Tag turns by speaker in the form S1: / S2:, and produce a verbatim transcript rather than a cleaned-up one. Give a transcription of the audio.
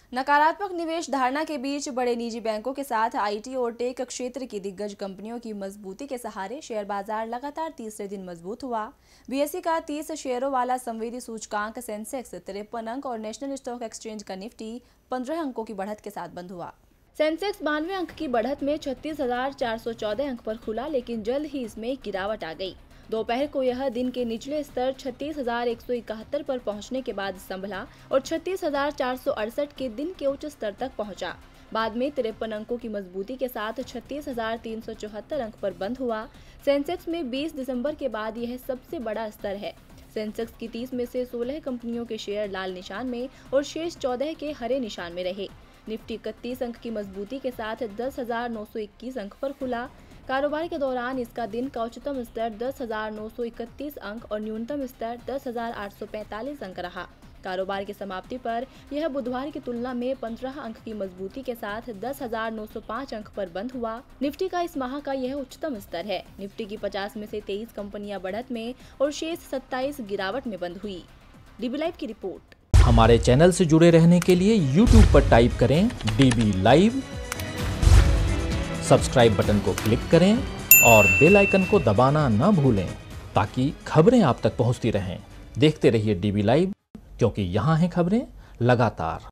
S1: नकारात्मक निवेश धारणा के बीच बड़े निजी बैंकों के साथ आईटी और टेक क्षेत्र की दिग्गज कंपनियों की मजबूती के सहारे शेयर बाजार लगातार तीसरे दिन मजबूत हुआ। बीएसई का तीस शेयरों वाला संवेदी सूचकांक सेंसेक्स तिरपन अंक और नेशनल स्टॉक एक्सचेंज का निफ्टी पंद्रह अंकों की बढ़त के साथ बंद हुआ। सेंसेक्स बानवे अंक की बढ़त में छत्तीस हजार चार सौ चौदह अंक पर खुला, लेकिन जल्द ही इसमें गिरावट आ गई। दोपहर को यह दिन के निचले स्तर छत्तीस हजार एक सौ इकहत्तर पर पहुंचने के बाद संभला और छत्तीस हजार चार सौ अड़सठ के दिन के उच्च स्तर तक पहुंचा। बाद में तिरपन अंकों की मजबूती के साथ छत्तीस हजार तीन सौ चौहत्तर अंक पर बंद हुआ। सेंसेक्स में बीस दिसंबर के बाद यह सबसे बड़ा स्तर है। सेंसेक्स की तीस में से सोलह कंपनियों के शेयर लाल निशान में और शेष चौदह के हरे निशान में रहे। निफ्टी इकतीस अंक की मजबूती के साथ दस हजार नौ सौ इक्कीस अंक पर खुला। कारोबार के दौरान इसका दिन का उच्चतम स्तर दस हजार नौ सौ इकतीस अंक और न्यूनतम स्तर दस हजार आठ सौ पैंतालीस अंक रहा। कारोबार की समाप्ति पर यह बुधवार की तुलना में पंद्रह अंक की मजबूती के साथ दस हजार नौ सौ पाँच अंक पर बंद हुआ। निफ्टी का इस माह का यह उच्चतम स्तर है। निफ्टी की पचास में से तेईस कंपनियां बढ़त में और शेष सत्ताईस गिरावट में बंद हुई। डीबी लाइव की रिपोर्ट।
S2: हमारे चैनल से जुड़े रहने के लिए यूट्यूब पर टाइप करें डीबी लाइव, सब्सक्राइब बटन को क्लिक करें और बेल आइकन को दबाना न भूलें ताकि खबरें आप तक पहुंचती रहें। देखते रहिए डीबी लाइव, क्योंकि यहाँ हैं खबरें लगातार।